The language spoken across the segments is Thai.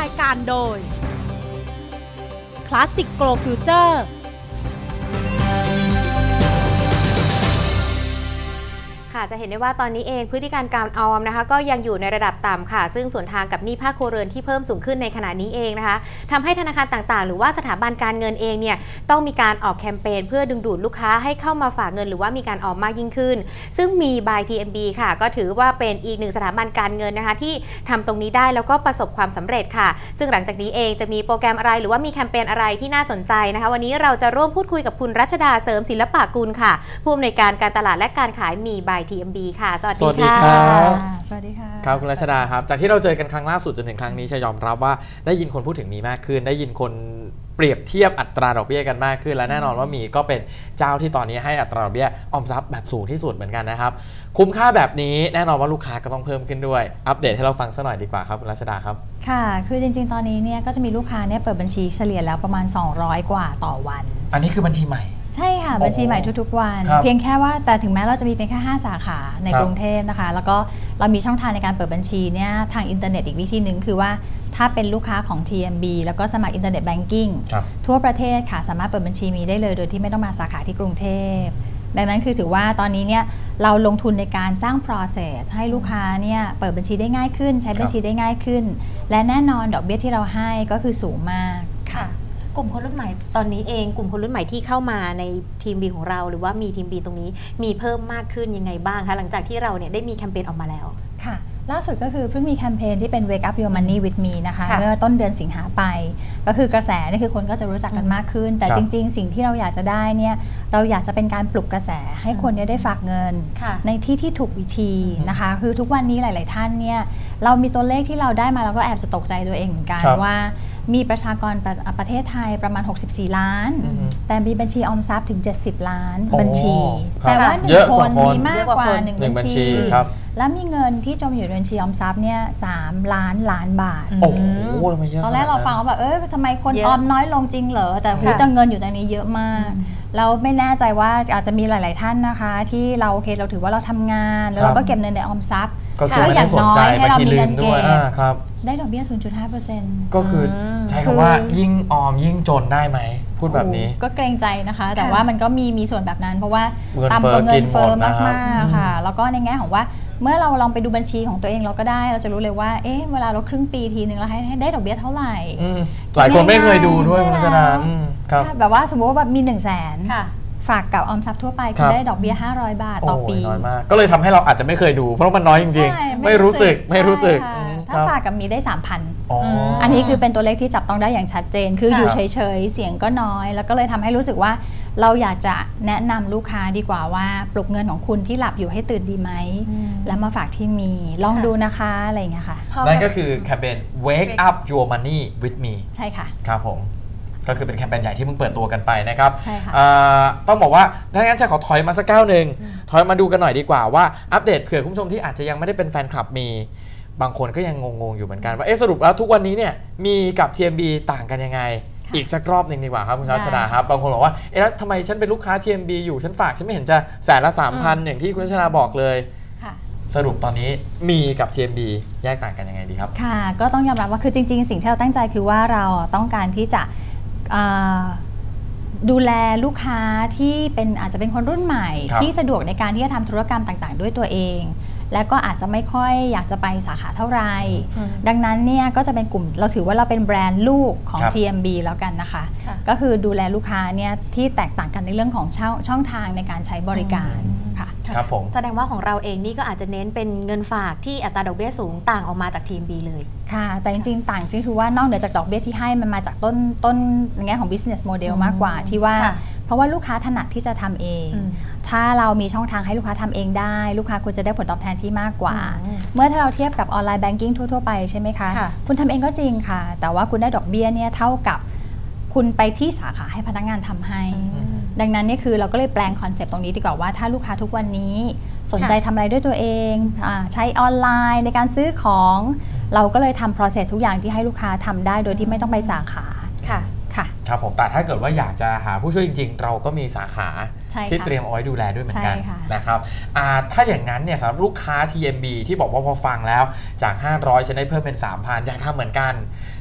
ายการโดย Classic Glow Future ค่ะจะเห็นได้ว่าตอนนี้เองพฤติการการออมนะคะก็ยังอยู่ในระดับต่ำค่ะซึ่งส่วนทางกับหนี้ภาคครัวเรือนที่เพิ่มสูงขึ้นในขณะนี้เองนะคะทำให้ธนาคารต่างๆหรือว่าสถาบันการเงินเองเนี่ยต้องมีการออกแคมเปญเพื่อดึงดูดลูกค้าให้เข้ามาฝากเงินหรือว่ามีการออมมากยิ่งขึ้นซึ่งมี by TMB ค่ะก็ถือว่าเป็นอีกหนึ่งสถาบันการเงินนะคะที่ทำตรงนี้ได้แล้วก็ประสบความสำเร็จค่ะซึ่งหลังจากนี้เองจะมีโปรแกรมอะไรหรือว่ามีแคมเปญอะไรที่น่าสนใจนะคะวันนี้เราจะร่วมพูดคุยกับคุณรัชดาเสริมศิลปะกุลค่ะผู้อำนวยการการตลาดและการขายมี by TMB ค่ะสวัสดีครับสวัสดีค่ะครับคุณรัชดาครับจากที่เราเจอกันครั้งล่าสุดจนถึงครั้งนี้จะยอมรับว่าได้ยินคนพูดถึงมีมากขึ้นได้ยินคนเปรียบเทียบอัตราดอกเบี้ยกันมากขึ้นและแน่นอนว่ามีก็เป็นเจ้าที่ตอนนี้ให้อัตราดอกเบี้ยออมทรัพย์แบบสูงที่สุดเหมือนกันนะครับคุ้มค่าแบบนี้แน่นอนว่าลูกค้าก็ต้องเพิ่มขึ้นด้วยอัปเดตให้เราฟังสักหน่อยดีกว่าครับคุณรัชดาครับค่ะคือจริงๆตอนนี้เนี่ยก็จะมีลูกค้าเนี่ยเปิดบัญชีเฉลี่ยแล้วประมาณ200กว่าต่อวันอันนี้คือบัญชีใหม่ใช่ค่ะบัญชีใหม่ทุกๆวันเพียงแค่ว่าแต่ถึงแม้เราจะมีเพียงแค่5สาขาในกรุงเทพนะคะแล้วก็เรามีช่องทางในการเปิดบัญชีเนี่ยทางอินเทอร์เน็ตอีกวิธีหนึ่งคือว่าถ้าเป็นลูกค้าของ TMB แล้วก็สมัครอินเทอร์เน็ตแบงกิ้งทั่วประเทศค่ะสามารถเปิดบัญชีมีได้เลยโดยที่ไม่ต้องมาสาขาที่กรุงเทพดังนั้นคือถือว่าตอนนี้เนี่ยเราลงทุนในการสร้าง process ให้ลูกค้าเนี่ยเปิดบัญชีได้ง่ายขึ้นใช้บัญชีได้ง่ายขึ้นและแน่นอนดอกเบี้ยที่เราให้ก็คือสูงมากค่ะกลุ่มคนรุ่นใหม่ตอนนี้เองกลุ่มคนรุ่นใหม่ที่เข้ามาในทีม B ของเราหรือว่ามีทีม B ตรงนี้มีเพิ่มมากขึ้นยังไงบ้างคะหลังจากที่เราเนี่ยได้มีแคมเปญออกมาแล้วค่ะล่าสุดก็คือเพิ่งมีแคมเปญที่เป็น Wake Up Your Money with Me นะคะเมื่อต้นเดือนสิงหาไปก็คือกระแสนี่คือคนก็จะรู้จักกันมากขึ้นแต่จริงๆสิ่งที่เราอยากจะได้เนี่ยเราอยากจะเป็นการปลุกกระแสให้คนเนี่ยได้ฝากเงินในที่ที่ถูกวิธีนะคะคือทุกวันนี้หลายๆท่านเนี่ยเรามีตัวเลขที่เราได้มาเราก็แอบจะตกใจตัวเองเหมือนกันว่ามีประชากรประเทศไทยประมาณ64ล้านแต่มีบัญชีออมทรัพย์ถึง70ล้านบัญชีแต่ว่า1คนมีมากกว่า1บัญชีแล้วมีเงินที่จมอยู่ในบัญชีออมทรัพย์เนี่ย3 ล้านบาทโอ้โหทำไมเยอะตอนแรกเราฟังว่าแบบทำไมคนออมน้อยลงจริงเหรอแต่เงินอยู่ตรงนี้เยอะมากเราไม่แน่ใจว่าอาจจะมีหลายๆท่านนะคะที่เราโอเคเราถือว่าเราทำงานแล้วเราก็เก็บเงินในออมทรัพย์ก็คือไม่ได้สนใจให้เรามีเงินเก็บได้ดอกเบี้ย 0.5% ก็คือใช้คำว่ายิ่งออมยิ่งจนได้ไหมพูดแบบนี้ก็เกรงใจนะคะแต่ว่ามันก็มีส่วนแบบนั้นเพราะว่าตามตัวเงินเฟ้อมากๆค่ะแล้วก็ในแง่ของว่าเมื่อเราลองไปดูบัญชีของตัวเองเราก็ได้เราจะรู้เลยว่าเวลาเราครึ่งปีทีนึงเราให้ได้ดอกเบี้ยเท่าไหร่หลายคนไม่เคยดูด้วยคุณชนะครับแบบว่าสมมติว่าแบบมี100,000ฝากกับออมทรัพย์ทั่วไปคือได้ดอกเบี้ย500 บาทต่อปีน้อยมากก็เลยทำให้เราอาจจะไม่เคยดูเพราะมันน้อยจริงๆไม่รู้สึกถ้าฝากกับมีได้ 3,000 อันนี้คือเป็นตัวเลขที่จับต้องได้อย่างชัดเจนคืออยู่เฉยๆเสียงก็น้อยแล้วก็เลยทำให้รู้สึกว่าเราอยากจะแนะนำลูกค้าดีกว่าว่าปลุกเงินของคุณที่หลับอยู่ให้ตื่นดีไหมแล้วมาฝากที่มีลองดูนะคะอะไรอย่างเงี้ยค่ะนั่นก็คือแคมเปญ Wake Up Your Money with Me ใช่ค่ะครับผมก็คือเป็นแคมเปญใหญ่ที่เพิ่งเปิดตัวกันไปนะครับต้องบอกว่าดังนั้นจะขอถอยมาสักก้าวหนึ่งถอยมาดูกันหน่อยดีกว่าว่าอัปเดตเผื่อคุณผู้ชมที่อาจจะยังไม่ได้เป็นแฟนคลับมีบางคนก็ยังงงๆอยู่เหมือนกันว่าสรุปแล้วทุกวันนี้เนี่ยมีกับ TMB ต่างกันยังไงอีกสักรอบหนึ่งดีกว่าครับคุณรัชดาครับบางคนบอกว่าแล้วทำไมฉันเป็นลูกค้า TMB อยู่ฉันฝากฉันไม่เห็นจะแสนละ 3,000 อย่างที่คุณรัชดาบอกเลยสรุปตอนนี้มีกับ TMB แยกต่างกันยังไงดีครับค่ะก็ต้องยอมรับว่าคือจริงๆสิ่งที่เราตั้งใจคือว่าเราต้องการที่จะดูแลลูกค้าที่เป็นอาจจะเป็นคนรุ่นใหม่ที่สะดวกในการที่จะทำธุรกรรมต่างๆด้วยตัวเองและก็อาจจะไม่ค่อยอยากจะไปสาขาเท่าไหร่ดังนั้นเนี่ยก็จะเป็นกลุ่มเราถือว่าเราเป็นแบรนด์ลูกของ TMB แล้วกันนะคะก็คือดูแลลูกค้าเนี่ยที่แตกต่างกันในเรื่องของช่องทางในการใช้บริการค่ะครับผมแสดงว่าของเราเองนี่ก็อาจจะเน้นเป็นเงินฝากที่อัตราดอกเบี้ยสูงต่างออกมาจาก TMB เลยค่ะแต่จริงๆต่างก็คือว่านอกเหนือจากดอกเบี้ยที่ให้มันมาจากต้นในแง่ของ business model มากกว่าที่ว่าเพราะว่าลูกค้าถนัดที่จะทำเองถ้าเรามีช่องทางให้ลูกค้าทำเองได้ลูกค้าควรจะได้ผลตอบแทนที่มากกว่าเมื่อถ้าเราเทียบกับออนไลน์แบงกิ้งทั่วๆไปใช่ไหมคะคุณทำเองก็จริงค่ะแต่ว่าคุณได้ดอกเบี้ยเนี่ยเท่ากับคุณไปที่สาขาให้พนักงานทำให้ดังนั้นนี่คือเราก็เลยแปลงคอนเซปต์ตรงนี้ดีกว่าว่าถ้าลูกค้าทุกวันนี้สนใจทำอะไรด้วยตัวเองใช้ออนไลน์ในการซื้อของเราก็เลยทำ process ทุกอย่างที่ให้ลูกค้าทำได้โดยที่ไม่ต้องไปสาขาค่ะครับผมแต่ถ้าเกิดว่าอยากจะหาผู้ช่วยจริงๆเราก็มีสาขาที่เตรียมเอาไว้ดูแลด้วยเหมือนกันนะครับถ้าอย่างนั้นเนี่ยสำหรับลูกค้า TMB ที่บอกว่าพอฟังแล้วจาก500จะได้เพิ่มเป็น 3,000 อยากทำเหมือนกัน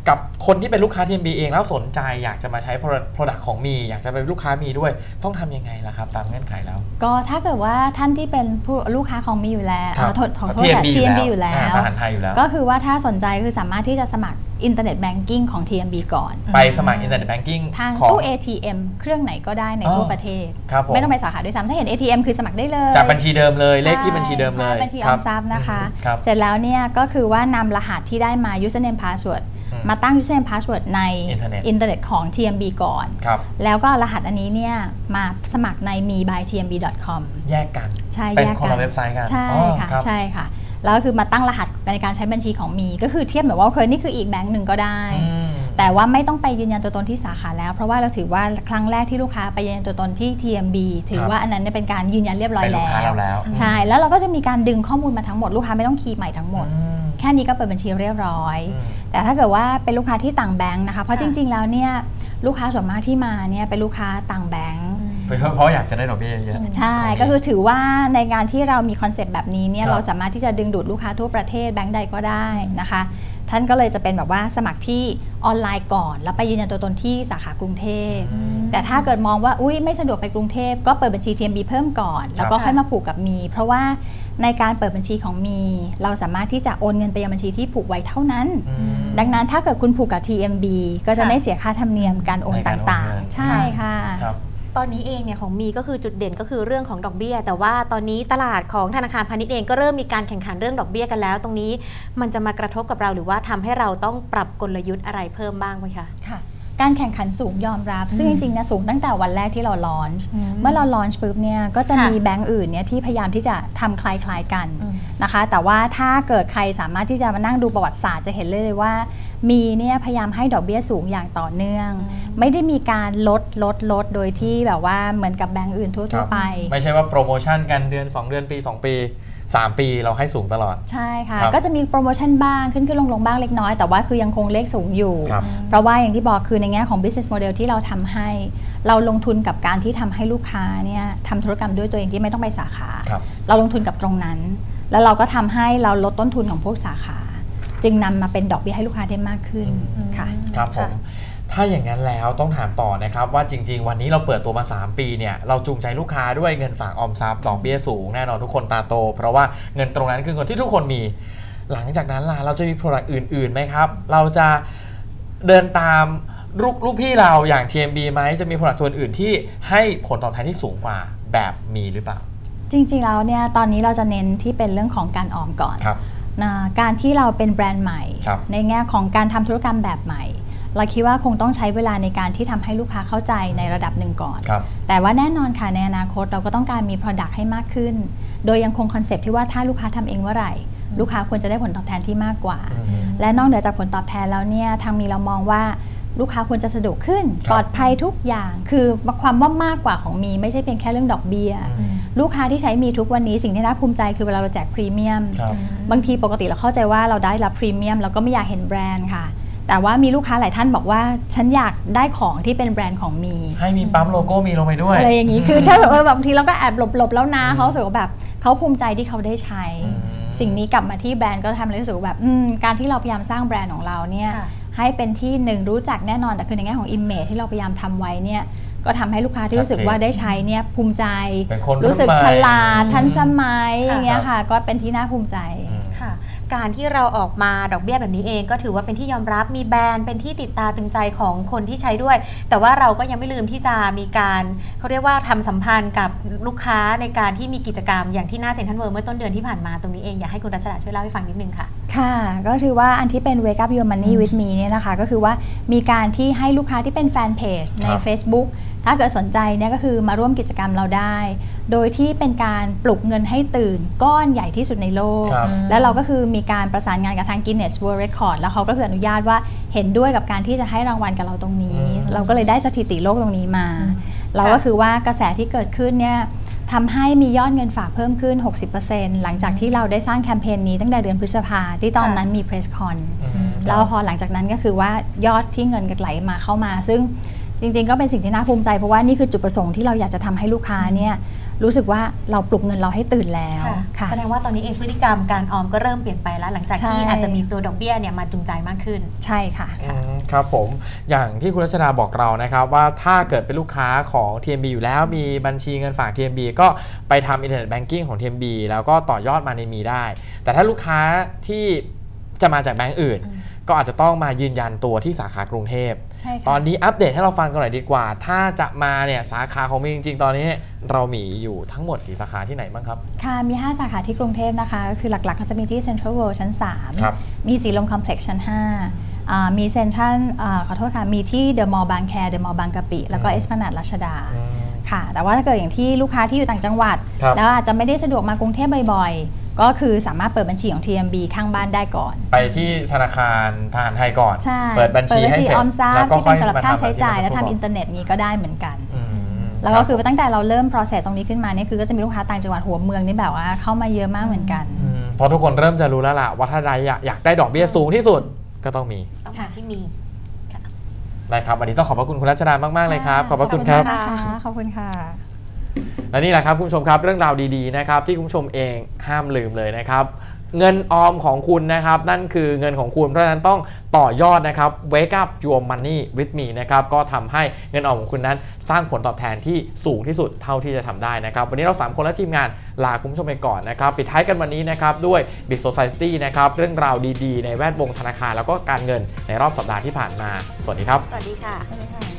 กับคนที่เป็นลูกค้า TMB เองแล้วสนใจอยากจะมาใช้ Product ของมีอยากจะเป็นลูกค้ามีด้วยต้องทำยังไงล่ะครับตามเงื่อนไขแล้วก็ถ้าเกิดว่าท่านที่เป็นผู้ลูกค้าของมีอยู่แล้วของ TMB อยู่แล้วทหารไทยอยู่แล้วก็คือว่าถ้าสนใจคือสามารถที่จะสมัครอินเทอร์เน็ตแบงกิ้งของ TMB ก่อนไปสมัครอินเทอร์เน็ตแบงกิ้งทางตู้ ATM เครื่องไหนก็ได้ในทั่วประเทศไม่ต้องไปสาขาด้วยซ้ำถ้าเห็น ATM คือสมัครได้เลยจากบัญชีเดิมเลยเลขที่บัญชีเดิมเลยบัญชีออมทรัพย์นะคะเสร็จแล้วเนี่ยก็คือว่านำรหัสที่ได้มา username password มาตั้ง username password ในอินเทอร์เน็ตของ TMB ก่อนแล้วก็รหัสอันนี้เนี่ยมาสมัครใน me-by-tmb.com แยกกันใช่เป็นคนละเว็บไซต์กันใช่ค่ะใช่ค่ะแล้วคือมาตั้งรหัสในการใช้บัญชีของมีก็คือเทียบเหมือนว่านี่คืออีกแบงก์หนึ่งก็ได้แต่ว่าไม่ต้องไปยืนยันตัวตนที่สาขาแล้วเพราะว่าเราถือว่าครั้งแรกที่ลูกค้าไปยืนยันตัวตนที่ TMB ถือว่าอันนั้นเป็นการยืนยันเรียบร้อยแล้วใช่แล้วเราก็จะมีการดึงข้อมูลมาทั้งหมดลูกค้าไม่ต้องคีย์ใหม่ทั้งหมดแค่นี้ก็เปิดบัญชีเรียบร้อยแต่ถ้าเกิดว่าเป็นลูกค้าที่ต่างแบงก์นะคะเพราะจริงๆแล้วเนี่ยลูกค้าส่วนมากที่มาเนี่ยเป็นลูกค้าต่างแบงก์เพราะอยากจะได้ดอกเบี้ยเยอะใช่ก็คือถือว่าในการที่เรามีคอนเซ็ปต์แบบนี้เนี่ยเราสามารถที่จะดึงดูดลูกค้าทั่วประเทศแบงก์ใดก็ได้นะคะท่านก็เลยจะเป็นแบบว่าสมัครที่ออนไลน์ก่อนแล้วไปยืนยันตัวตนที่สาขากรุงเทพแต่ถ้าเกิดมองว่าไม่สะดวกไปกรุงเทพก็เปิดบัญชี TMB เพิ่มก่อนแล้วก็ค่อยมาผูกกับมีเพราะว่าในการเปิดบัญชีของมีเราสามารถที่จะโอนเงินไปยังบัญชีที่ผูกไว้เท่านั้นดังนั้นถ้าเกิดคุณผูกกับ TMB ก็จะไม่เสียค่าธรรมเนียมการโอนต่างๆใช่ค่ะตอนนี้เองเนี่ยของมีก็คือจุดเด่นก็คือเรื่องของดอกเบี้ยแต่ว่าตอนนี้ตลาดของธนาคารพาณิชย์เองก็เริ่มมีการแข่งขันเรื่องดอกเบี้ยกันแล้วตรงนี้มันจะมากระทบกับเราหรือว่าทำให้เราต้องปรับกลยุทธ์อะไรเพิ่มบ้างไหมคะค่ะการแข่งขันสูงยอมรับซึ่งจริงๆนะสูงตั้งแต่วันแรกที่เราลอนช์เมื่อเราลอนช์ปุ๊บเนี่ยก็จะมีแบงก์อื่นเนี่ยที่พยายามที่จะทำคล้ายๆกันนะคะแต่ว่าถ้าเกิดใครสามารถที่จะมานั่งดูประวัติศาสตร์จะเห็นเลยว่ามีเนี่ยพยายามให้ดอกเบี้ยสูงอย่างต่อเนื่องไม่ได้มีการลดโดยที่แบบว่าเหมือนกับแบงก์อื่นทั่วๆไปไม่ใช่ว่าโปรโมชั่นกันเดือน2เดือนปี2ปี3ปีเราให้สูงตลอดใช่ค่ะก็จะมีโปรโมชั่นบ้างขึ้นลงบ้างเล็กน้อยแต่ว่าคือยังคงเลขสูงอยู่เพราะว่าอย่างที่บอกคือในแง่ของ business model ที่เราทำให้เราลงทุนกับการที่ทำให้ลูกค้าเนี่ยทำธุรกรรมด้วยตัวเองที่ไม่ต้องไปสาขาเราลงทุนกับตรงนั้นแล้วเราก็ทำให้เราลดต้นทุนของพวกสาขาจึงนำมาเป็นดอกเบี้ยให้ลูกค้าได้มากขึ้นค่ะครับผมถ้าอย่างนั้นแล้วต้องถามต่อนะครับว่าจริงๆวันนี้เราเปิดตัวมา3ปีเนี่ยเราจูงใจลูกค้าด้วยเงินฝากออมทรัพย์ดอกเบี้ยสูงแน่นอนทุกคนตาโตเพราะว่าเงินตรงนั้นคือเงินที่ทุกคนมีหลังจากนั้นล่ะเราจะมี product อื่นๆไหมครับเราจะเดินตามลูกพี่เราอย่าง TMB ไหมจะมี product ตัวอื่นที่ให้ผลตอบแทนที่สูงกว่าแบบมีหรือเปล่าจริงๆแล้วเนี่ยตอนนี้เราจะเน้นที่เป็นเรื่องของการออมก่อนการที่เราเป็นแบรนด์ใหม่ในแง่ของการทำธุรกรรมแบบใหม่เราคิดว่าคงต้องใช้เวลาในการที่ทำให้ลูกค้าเข้าใจในระดับหนึ่งก่อนแต่ว่าแน่นอนค่ะในอนาคตเราก็ต้องการมี Product ให้มากขึ้นโดยยังคงคอนเซ็ปต์ที่ว่าถ้าลูกค้าทำเองเมื่อไหร่ลูกค้าควรจะได้ผลตอบแทนที่มากกว่าและนอกเหนือจากผลตอบแทนแล้วเนี่ยทางมีเรามองว่าลูกค้าควรจะสะดวกขึ้นปลอดภัยทุกอย่างคือความว่ามากกว่าของมีไม่ใช่เพียงแค่เรื่องดอกเบี้ยลูกค้าที่ใช้มีทุกวันนี้สิ่งที่น่าภูมิใจคือเวลาเราแจกพรีเมียมบางทีปกติเราเข้าใจว่าเราได้รับพรีเมียมเราก็ไม่อยากเห็นแบรนด์ค่ะแต่ว่ามีลูกค้าหลายท่านบอกว่าฉันอยากได้ของที่เป็นแบรนด์ของมีให้มีปั๊มโลโก้มีลงไปด้วยอะไรอย่างนี้คือถ้าบางทีเราก็แอบหลบแล้วนะเขารู้สึกว่าแบบเขาภูมิใจที่เขาได้ใช้สิ่งนี้กลับมาที่แบรนด์ก็ทำให้รู้สึกว่าแบบการที่เราพยายามสร้างแบรนด์ของเราเนี่ยให้เป็นที่หนึ่งรู้จักแน่นอนแต่คือในแง่ของ image ที่เราพยายามทำไว้เนี่ยก็ทำให้ลูกค้าที่รู้สึกว่าได้ใช้เนี่ยภูมิใจรู้สึกฉลาดทันสมัยอย่างเงี้ยค่ะก็เป็นที่น่าภูมิใจค่ะการที่เราออกมาดอกเบี้ยแบบนี้เองก็ถือว่าเป็นที่ยอมรับมีแบรนด์เป็นที่ติดตาตึงใจของคนที่ใช้ด้วยแต่ว่าเราก็ยังไม่ลืมที่จะมีการเขาเรียกว่าทำสัมพันธ์กับลูกค้าในการที่มีกิจกรรมอย่างที่หน้าเซ็นทรัลเวิลด์เมื่อต้นเดือนที่ผ่านมาตรงนี้เองอยากให้คุณรัชดาช่วยเล่าให้ฟังนิดนึงค่ะค่ะก็คือว่าอันที่เป็น Wake Up Your Money with Me เนี่ยนะคะก็คือว่ามีการที่ให้ลูกค้าที่เป็นแฟนเพจใน Facebook ถ้าเกิดสนใจเนี่ยก็คือมาร่วมกิจกรรมเราได้โดยที่เป็นการปลุกเงินให้ตื่นก้อนใหญ่ที่สุดในโลกแล้วเราก็คือมีการประสานงานกับทาง Guinness World Record แล้วเขาก็คืออนุญาตว่าเห็นด้วยกับการที่จะให้รางวัลกับเราตรงนี้เราก็เลยได้สถิติโลกตรงนี้มาเราก็คือว่ากระแสที่เกิดขึ้นเนี่ยทำให้มียอดเงินฝากเพิ่มขึ้น 60% หลังจากที่เราได้สร้างแคมเปญนี้ตั้งแต่เดือนพฤษภาที่ตอนนั้นมีเพรสคอนแล้วพอหลังจากนั้นก็คือว่ายอดที่เงินไหลมาเข้ามาซึ่งจริงๆก็เป็นสิ่งที่น่าภูมิใจเพราะว่านี่คือจุดประสงค์ที่เราอยากจะทำให้ลูกค้าเนี่ยรู้สึกว่าเราปลุกเงินเราให้ตื่นแล้วค่ะแสดงว่าตอนนี้เองพฤติกรรมการออมก็เริ่มเปลี่ยนไปแล้วหลังจากที่อาจจะมีตัวดอกเบี้ยเนี่ยมาจูงใจมากขึ้นใช่ค่ะครับผมอย่างที่คุณรัชดาบอกเรานะครับว่าถ้าเกิดเป็นลูกค้าของ TMB อยู่แล้วมีบัญชีเงินฝาก TMB ก็ไปทำอินเทอร์เน็ตแบงกิ้งของ TMB แล้วก็ต่อยอดมาในมีได้แต่ถ้าลูกค้าที่จะมาจากแบงก์อื่นก็อาจจะต้องมายืนยันตัวที่สาขากรุงเทพตอนนี้อัปเดตให้เราฟังกันหน่อยดีกว่าถ้าจะมาเนี่ยสาขาของมีจริงๆตอนนี้เรามีอยู่ทั้งหมดกี่สาขาที่ไหนบ้างครับค่ะมี5สาขาที่กรุงเทพนะคะคือหลักๆก็จะมีที่ Central World ชั้น3มีสีลมคอมเพล็กซ์ชั้น5มีเซ็นทรัลขอโทษค่ะมีที่เดอะมอลล์บางแคเดอะมอลล์บางกะปิแล้วก็เอสพลานาดรัชดาค่ะแต่ว่าถ้าเกิดอย่างที่ลูกค้าที่อยู่ต่างจังหวัดแล้วอาจจะไม่ได้สะดวกมากรุงเทพบ่อยๆก็คือสามารถเปิดบัญชีของ TMB ข้างบ้านได้ก่อนไปที่ธนาคารทหารไทยก่อนเปิดบัญชีให้เสร็จแล้วก็ค่อยมาทำค่าใช้จ่ายแล้วทำอินเทอร์เน็ตนี้ก็ได้เหมือนกันแล้วก็คือตั้งแต่เราเริ่ม process ตรงนี้ขึ้นมาเนี่ยคือก็จะมีลูกค้าต่างจังหวัดหัวเมืองนี่แบบว่าเข้ามาเยอะมากเหมือนกันเพราะทุกคนเริ่มจะรู้แล้วล่ะว่าถ้าใดอยากได้ดอกเบี้ยสูงที่สุดก็ต้องหาที่มีได้ครับวันนี้ต้องขอบพระคุณคุณรัชดามากๆเลยครับขอบพระคุณครับขอบคุณค่ะและนี่แหละครับคุณผู้ชมครับเรื่องราวดีๆนะครับที่คุณผู้ชมเองห้ามลืมเลยนะครับเงินออมของคุณนะครับนั่นคือเงินของคุณเพราะฉะนั้นต้องต่อยอดนะครับ Wake up your money with me นะครับก็ทำให้เงินออมของคุณนั้นสร้างผลตอบแทนที่สูงที่สุดเท่าที่จะทำได้นะครับวันนี้เรา3คนและทีมงานลาคุณผู้ชมไปก่อนนะครับปิดท้ายกันวันนี้นะครับด้วย Big Society นะครับเรื่องราวดีๆในแวดวงธนาคารแล้วก็การเงินในรอบสัปดาห์ที่ผ่านมาสวัสดีครับสวัสดีค่ะ